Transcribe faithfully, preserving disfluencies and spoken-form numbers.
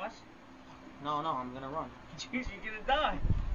flash? No, no, I'm gonna run. Dude, you're gonna die.